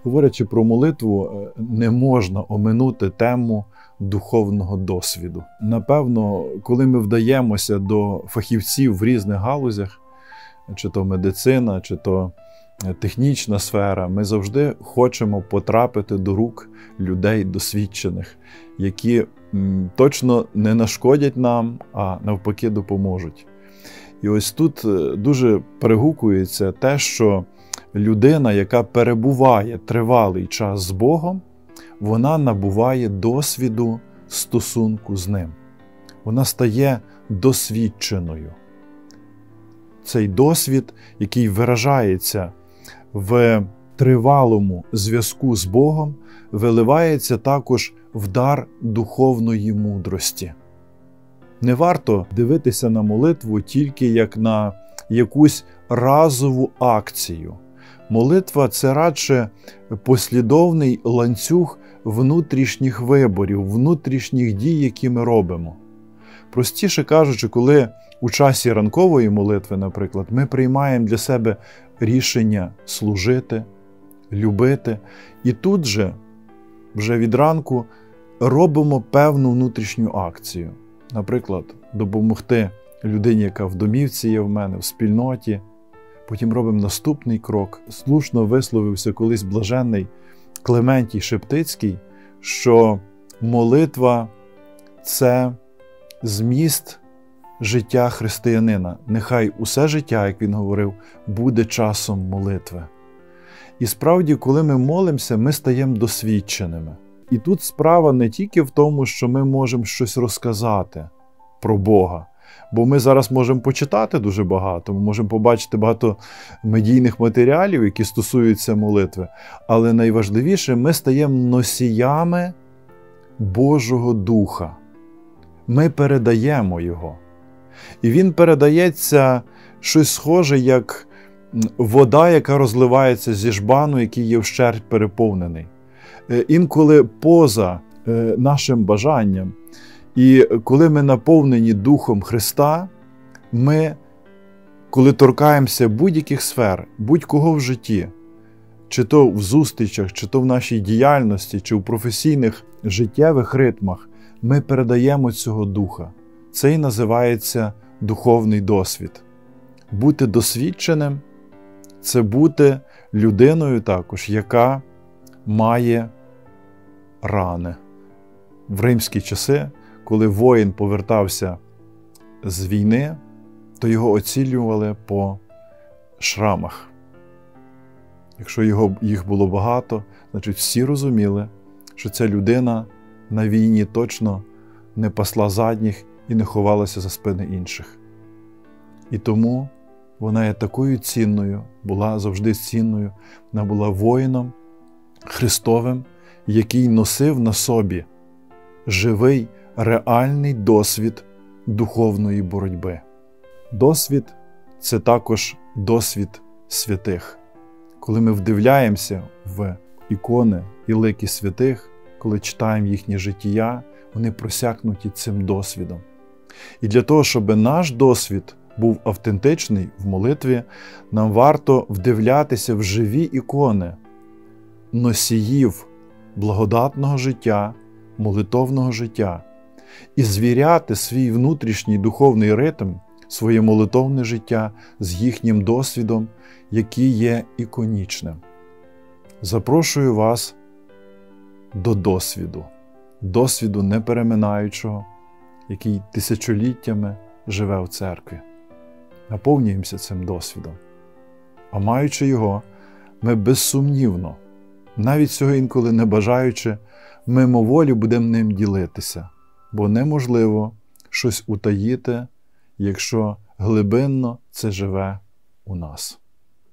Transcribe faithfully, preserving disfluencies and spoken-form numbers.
Говорячи про молитву, не можна оминути тему духовного досвіду. Напевно, коли ми вдаємося до фахівців в різних галузях, чи то медицина, чи то технічна сфера, ми завжди хочемо потрапити до рук людей досвідчених, які м, точно не нашкодять нам, а навпаки допоможуть. І ось тут дуже перегукується те, що людина, яка перебуває тривалий час з Богом, вона набуває досвіду стосунку з Ним. Вона стає досвідченою. Цей досвід, який виражається в тривалому зв'язку з Богом, виливається також в дар духовної мудрості. Не варто дивитися на молитву тільки як на якусь разову акцію. Молитва – це радше послідовний ланцюг внутрішніх виборів, внутрішніх дій, які ми робимо. Простіше кажучи, коли у часі ранкової молитви, наприклад, ми приймаємо для себе рішення служити, любити, і тут же, вже від ранку, робимо певну внутрішню акцію. Наприклад, допомогти людині, яка в домівці є в мене, в спільноті. Потім робимо наступний крок. Слушно висловився колись блаженний Клементій Шептицький, що молитва – це зміст життя християнина. Нехай усе життя, як він говорив, буде часом молитви. І справді, коли ми молимося, ми стаємо досвідченими. І тут справа не тільки в тому, що ми можемо щось розказати про Бога, бо ми зараз можемо почитати дуже багато, ми можемо побачити багато медійних матеріалів, які стосуються молитви, але найважливіше, ми стаємо носіями Божого Духа. Ми передаємо Його. І Він передається щось схоже, як вода, яка розливається зі жбану, який є вщерть переповнений. Інколи поза нашим бажанням. І коли ми наповнені Духом Христа, ми, коли торкаємося будь-яких сфер, будь-кого в житті, чи то в зустрічах, чи то в нашій діяльності, чи в професійних життєвих ритмах, ми передаємо цього Духа. Це і називається духовний досвід. Бути досвідченим – це бути людиною також, яка має рани. В римські часи, коли воїн повертався з війни, то його оцілювали по шрамах. Якщо його, їх було багато, значить всі розуміли, що ця людина на війні точно не пасла задніх і не ховалася за спини інших. І тому вона є такою цінною, була завжди цінною, вона була воїном Христовим, який носив на собі живий, реальний досвід духовної боротьби. Досвід – це також досвід святих. Коли ми вдивляємося в ікони і лики святих, коли читаємо їхні життя, вони просякнуті цим досвідом. І для того, щоб наш досвід був автентичний в молитві, нам варто вдивлятися в живі ікони носіїв благодатного життя, молитовного життя і звіряти свій внутрішній духовний ритм, своє молитовне життя з їхнім досвідом, який є іконічним. Запрошую вас до досвіду, досвіду непереминаючого, який тисячоліттями живе в церкві. Наповнюємося цим досвідом. А маючи його, ми безсумнівно, навіть цього інколи не бажаючи, мимоволі будемо ним ділитися, бо неможливо щось утаїти, якщо глибинно це живе у нас.